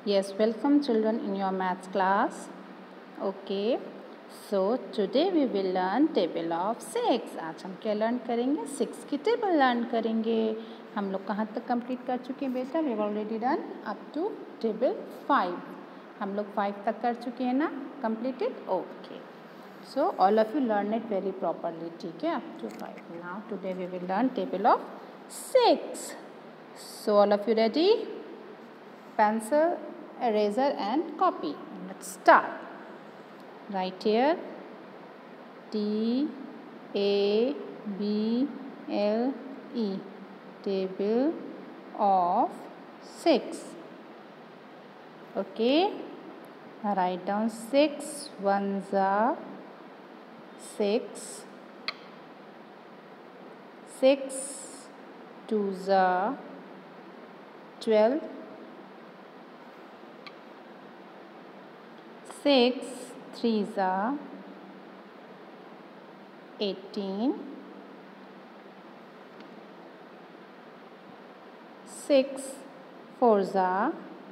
Yes, welcome children in your maths class. Okay, so today we will learn table of 6. आज हम क्या learn करेंगे? 6 की table learn करेंगे. हम लोग कहाँ तक कंप्लीट कर चुके हैं बेटा? We have already done up to table 5. हम लोग 5 तक कर चुके हैं ना? Completed? Okay. So all of you learn it very properly. ठीक है? Up to 5. Now today we will learn table of 6. So all of you ready? Pencil, eraser and copy. Let's start. Right here T A B L E, table of 6. Okay, write down 6 ones are 6, 6 twos are 12, 6 threes are 18, 6 fours are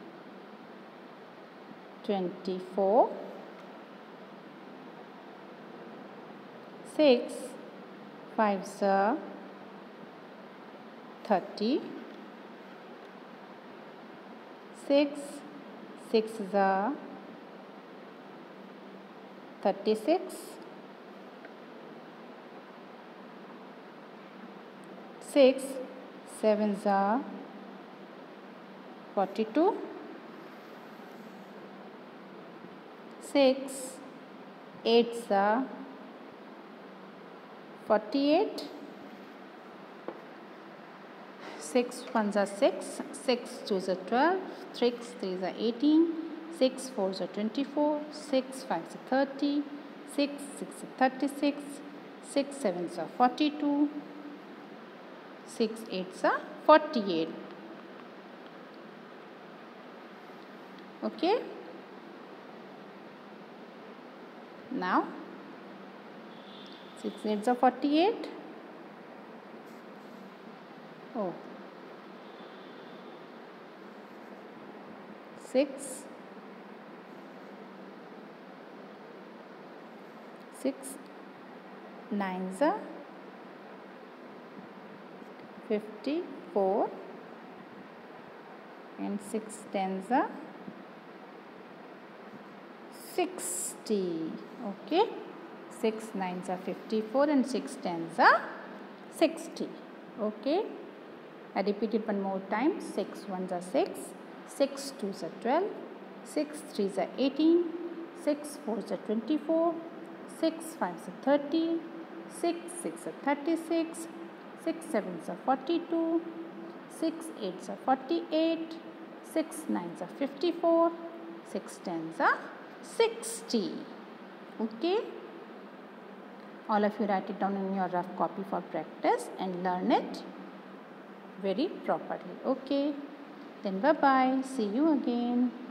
24, 6 fives are 30, 6 sixes are 36, 6 sevens are 42, 6 eights are 48, 6 ones are 6, 6 twos are 12, 6 threes are 18, 6 fours are 24, 6 fives are 30, 6 sixes are 36, 6 sevens are 42, 6 eights are 48. Okay. Now 6 eights are 48. Oh. 6 nines are 54 and 6 tens are 60. Okay, 6 nines are 54 and 6 tens are 60. Okay, I repeat it one more time. 6 ones are 6, 6 twos are 12, 6 threes are 18, 6 fours are 24, 6 fives are 30, 6 sixes are 36, 6 sevens are 42, 6 eights are 48, 6 nines are 54, 6 tens are 60. Okay, all of you write it down in your rough copy for practice and learn it very properly. Okay, then bye bye, see you again.